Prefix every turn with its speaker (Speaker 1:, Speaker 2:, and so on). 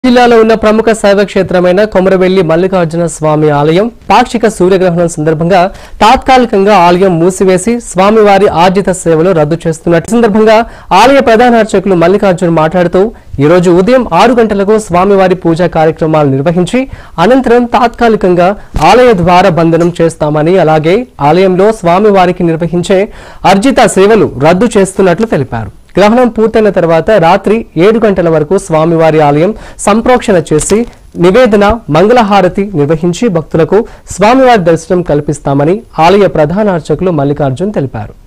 Speaker 1: జిల్లాలో ఉన్న ప్రముఖ శైవ క్షేత్రమైన కొమరవెల్లి మల్లికార్జున స్వామి ఆలయం పాక్షిక సూర్యగ్రహణం సందర్భంగా తాత్కాలికంగా ఆలయం మూసివేసి స్వామివారి ఆర్జిత సేవలు రద్దు చేస్తున్నట్టు సందర్భంగా ఆలయ ప్రధాన అర్చకులు మల్లికార్జున్ మాట్లాడుతూ ఈ రోజు ఉదయం 6 గంటలకు స్వామివారి పూజా కార్యక్రమాలు నిర్వహించి అనంతరం తాత్కాలికంగా ఆలయ ద్వార బంధనం చేస్తామని అలాగే ఆలయంలో స్వామివారికి నిర్వహించే అర్జిత సేవలు రద్దు చేస్తున్నట్లు తెలిపారు। గ్రహణం పూర్తయిన తర్వాత రాత్రి 7 గంటల వరకు స్వామివారి ఆలయం సంప్రోక్షణ చేసి నివేదన మంగళహారతి నిర్వహించి భక్తులకు స్వామివారి దర్శనం కల్పిస్తామని ఆలయ ప్రధాన అర్చకులు మల్లికార్జున్ తెలిపారు।